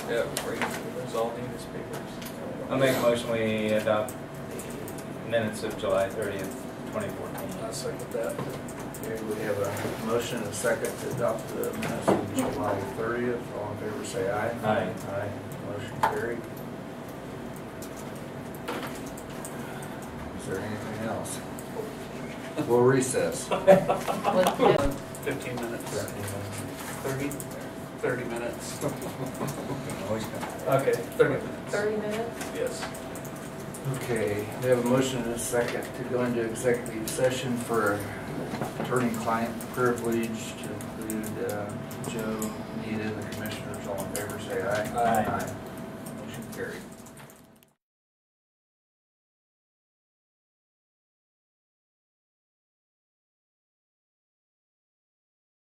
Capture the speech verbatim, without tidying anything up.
Yeah, before you resolve any disputes. I'll make a motion we adopt the minutes of July thirtieth, twenty fourteen. I second that. Okay, we have a motion and a second to adopt the minutes of July thirtieth. All in favor say aye. Aye. Aye. Motion carried. Is there anything else? We'll recess. Fifteen minutes. Thirty? Thirty minutes. Always come. Okay, thirty minutes. Thirty minutes? Yes. Okay, we have a motion and a second to go into executive session for attorney-client privilege to include uh, Joe, Nita, and the commissioners. All in favor say aye. Aye. Motion carried.